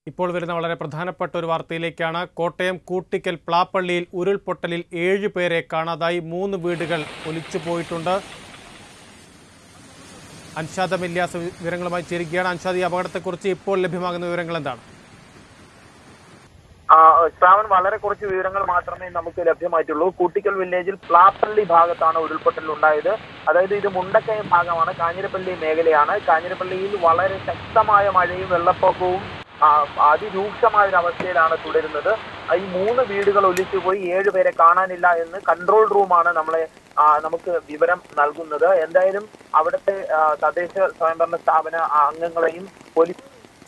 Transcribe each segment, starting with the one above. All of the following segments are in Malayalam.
ഇപ്പോൾ വരുന്ന വളരെ പ്രധാനപ്പെട്ട ഒരു വാർത്തയിലേക്കാണ്. കോട്ടയം കൂട്ടിക്കൽ പ്ലാപ്പള്ളിയിൽ ഉരുൾപൊട്ടലിൽ 7 പേരെ കാണാതായി. 3 വീടുകൾ ഒലിച്ചു പോയിട്ടുണ്ട്. അൻഷാദ് ഇല്യാസ് വിവരങ്ങളുമായി ചേരുകയാണ്. അൻഷാദ്, ഈ അപകടത്തെക്കുറിച്ച് ഇപ്പോൾ ലഭ്യമാകുന്ന വിവരങ്ങൾ എന്താണ്? ശ്രാവൺ, വളരെ കുറച്ച് വിവരങ്ങൾ മാത്രമേ നമുക്ക് ലഭ്യമായിട്ടുള്ളൂ. കൂട്ടിക്കൽ വില്ലേജിൽ പ്ലാപ്പള്ളി ഭാഗത്താണ് ഉരുൾപൊട്ടൽ ഉണ്ടായത്. അതായത് ഇത് മുണ്ടക്കയം ഭാഗമാണ്, കാഞ്ഞിരപ്പള്ളി മേഖലയാണ്. കാഞ്ഞിരപ്പള്ളിയിൽ വളരെ ശക്തമായ മഴയും വെള്ളപ്പൊക്കവും അതിരൂക്ഷമായ ഒരു അവസ്ഥയിലാണ് തുടരുന്നത്. ഈ 3 വീടുകൾ ഒലിച്ചുപോയി, 7 പേരെ കാണാനില്ല എന്ന് കൺട്രോൾ റൂമാണ് നമുക്ക് വിവരം നൽകുന്നത്. എന്തായാലും അവിടുത്തെ തദ്ദേശ സ്വയംഭരണ സ്ഥാപന അംഗങ്ങളെയും പോലീസ്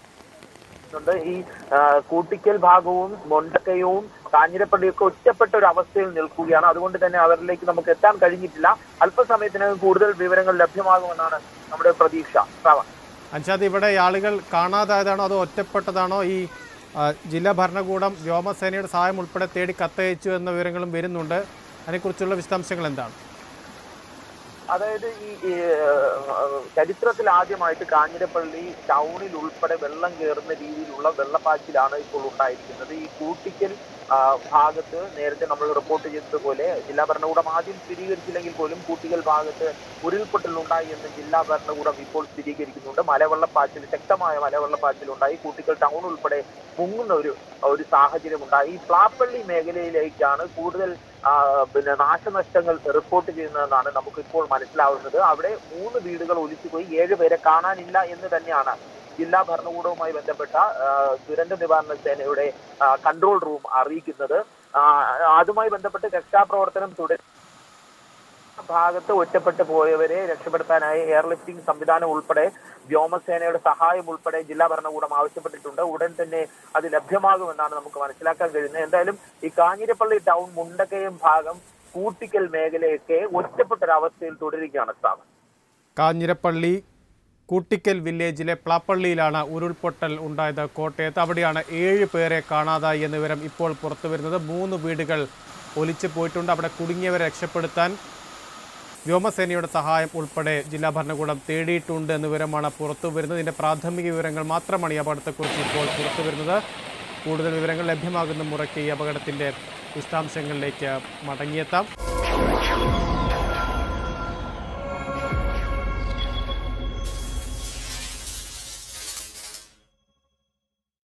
ഈ കൂട്ടിക്കൽ ഭാഗവും മുണ്ടക്കയവും കാഞ്ഞിരപ്പള്ളിയൊക്കെ ഒറ്റപ്പെട്ട ഒരു അവസ്ഥയിൽ നിൽക്കുകയാണ്. അതുകൊണ്ട് തന്നെ അവരിലേക്ക് നമുക്ക് എത്താൻ കഴിഞ്ഞിട്ടില്ല. അല്പസമയത്തിനകം കൂടുതൽ വിവരങ്ങൾ ലഭ്യമാകുമെന്നാണ് നമ്മുടെ പ്രതീക്ഷ. അൻഷാദ്, ഇവിടെ ആളുകൾ കാണാതായതാണോ അതോ ഒറ്റപ്പെട്ടതാണോ? ഈ ജില്ലാ ഭരണകൂടം വ്യോമസേനയുടെ സഹായം ഉൾപ്പെടെ തേടി കത്തയച്ചു എന്ന വിവരങ്ങളും വരുന്നുണ്ട്. അതിനെക്കുറിച്ചുള്ള വിശദാംശങ്ങൾ എന്താണ്? അതായത് ഈ ചരിത്രത്തിൽ ആദ്യമായിട്ട് കാഞ്ഞിരപ്പള്ളി ടൗണിൽ ഉൾപ്പെടെ വെള്ളം കയറുന്ന രീതിയിലുള്ള വെള്ളപ്പാച്ചിലാണ് ഇപ്പോൾ ഉണ്ടായിരിക്കുന്നത്. ഈ കൂട്ടിക്കൽ ഭാഗത്ത് നേരത്തെ നമ്മൾ റിപ്പോർട്ട് ചെയ്തതുപോലെ ജില്ലാ ഭരണകൂടം ആദ്യം സ്ഥിരീകരിച്ചില്ലെങ്കിൽ പോലും കൂട്ടിക്കൽ ഭാഗത്ത് ഉരുൾപൊട്ടൽ ഉണ്ടായി എന്ന് ജില്ലാ ഭരണകൂടം ഇപ്പോൾ സ്ഥിരീകരിക്കുന്നുണ്ട്. ശക്തമായ മലവെള്ളപ്പാച്ചിൽ ഉണ്ടായി. കൂട്ടിക്കൽ ടൗൺ ഉൾപ്പെടെ മുങ്ങുന്ന ഒരു സാഹചര്യം ഉണ്ടായി. ഈ പ്ലാപ്പള്ളി മേഖലയിലേക്കാണ് കൂടുതൽ നാശനഷ്ടങ്ങൾ റിപ്പോർട്ട് ചെയ്യുന്നതെന്നാണ് നമുക്കിപ്പോൾ മനസ്സിലാവുന്നത്. അവിടെ 3 വീടുകൾ ഒലിച്ചുപോയി, 7 പേരെ കാണാനില്ല എന്ന് തന്നെയാണ് ജില്ലാ ഭരണകൂടവുമായി ബന്ധപ്പെട്ട ദുരന്ത നിവാരണ സേനയുടെ കൺട്രോൾ റൂം അറിയിക്കുന്നത്. അതുമായി ബന്ധപ്പെട്ട് രക്ഷാപ്രവർത്തനം തുടരുന്ന ഭാഗത്ത് ഒറ്റപ്പെട്ടു പോയവരെ രക്ഷപ്പെടുത്താനായി എയർലിഫ്റ്റിംഗ് സംവിധാനം ഉൾപ്പെടെ വ്യോമസേനയുടെ സഹായം ഉൾപ്പെടെ ജില്ലാ ഭരണകൂടം ആവശ്യപ്പെട്ടിട്ടുണ്ട്. ഉടൻ തന്നെ അത് ലഭ്യമാകുമെന്നാണ് നമുക്ക് മനസ്സിലാക്കാൻ കഴിയുന്നത്. എന്തായാലും ഈ കാഞ്ഞിരപ്പള്ളി ടൗൺ, മുണ്ടക്കയം ഭാഗം, കൂട്ടിക്കൽ മേഖലയൊക്കെ ഒറ്റപ്പെട്ടൊരവസ്ഥയിൽ തുടരുകയാണ്. കാഞ്ഞിരപ്പള്ളി കൂട്ടിക്കൽ വില്ലേജിലെ പ്ലാപ്പള്ളിയിലാണ് ഉരുൾപൊട്ടൽ ഉണ്ടായത്, കോട്ടയത്ത്. അവിടെയാണ് 7 പേരെ കാണാതായി എന്ന വിവരം ഇപ്പോൾ പുറത്തു വരുന്നത്. 3 വീടുകൾ ഒലിച്ചു പോയിട്ടുണ്ട്. അവിടെ കുടുങ്ങിയവരെ രക്ഷപ്പെടുത്താൻ വ്യോമസേനയുടെ സഹായം ഉൾപ്പെടെ ജില്ലാ ഭരണകൂടം തേടിയിട്ടുണ്ട് എന്ന വിവരമാണ് പുറത്തു വരുന്നത്. ഇതിൻ്റെ പ്രാഥമിക വിവരങ്ങൾ മാത്രമാണ് ഈ അപകടത്തെക്കുറിച്ച് ഇപ്പോൾ പുറത്തു വരുന്നത്. കൂടുതൽ വിവരങ്ങൾ ലഭ്യമാകുന്ന മുറയ്ക്ക് ഈ അപകടത്തിൻ്റെ വിശദാംശങ്ങളിലേക്ക് മടങ്ങിയെത്താം.